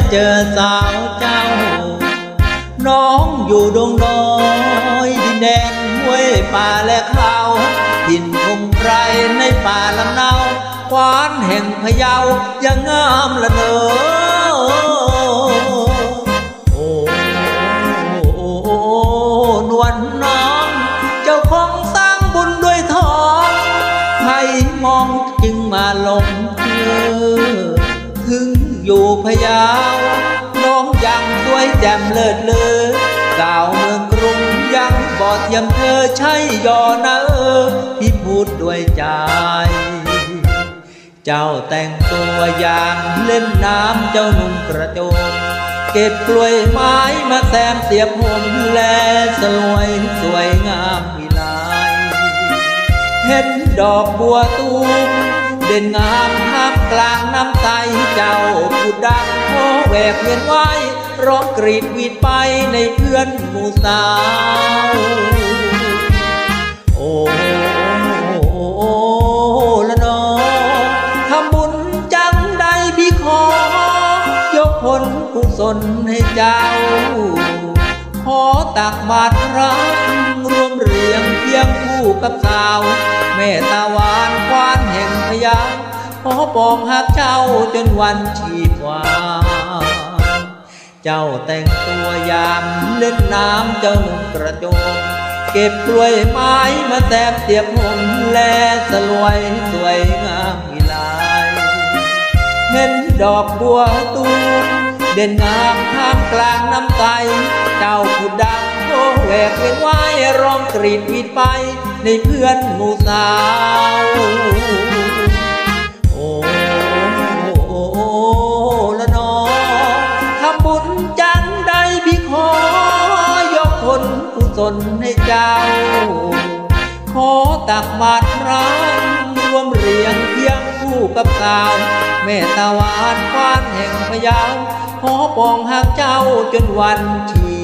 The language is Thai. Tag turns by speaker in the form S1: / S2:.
S1: เจอสาวเจ้าน้องอยู่ดงน้อยดินแดนห้วยป่าและเขาถิ่นคงไพรในป่าลำเนาขวานแห่งพะเยายังงามละเนอโอ้นวลน้องเจ้าของสร้างบุญด้วยทองให้มองจึงมาหลงเชื่อถึงอยู่พะเยาน้องยังสวยแจ่มเลิศเลอสาวเมืองกรุงยังบอดเทียมเธอใช่ยอนะพี่พูดด้วยใจเจ้าแต่งตัวอย่างเล่นน้ำเจ้าหนุ่มกระโจมเก็บกล้วยไม้มาแซมเสียบผมแลสลวยสวยงามวิไลเห็นดอกบัวตูมเด่นงามท่ามกลางน้ำใสเจ้าพูดดังโอแหวกเวียนไว้ร้องกรีดวีดไปในเพื่อนหมู่สาวโอ้ละนอทำบุญจังใดพี่ขอยกผลกุศลให้เจ้าขอตักบาตรพระรวมเรียงเคียงคู่กับสาวแม่ตาวานควานแห่งพะเยาขอปองหักเจ้าจนวันชีพวาเจ้าแต่งตัวยามเล่นน้ำเจ้าหนุ่มกระโจมเก็บกล้วยไม้มาแซมเสียบผมแลสลวยสวยงามวิไลเห็นดอกบัวตูมเด่นงามท่ามกลางน้ำใสเจ้าพูดดังโอแหวกเวียนไว้ร้องกรีดวีดไปในเพื่อนหมู่สาวโอ้ละนอทำบุญจังใดพี่ขอยกผลกุศลให้เจ้าขอตักบาตรพระรวมเรียงเคียงคู่กับสาวแม่ตาวานควานแห่งพะเยาขอปองหักเจ้าจนวันชี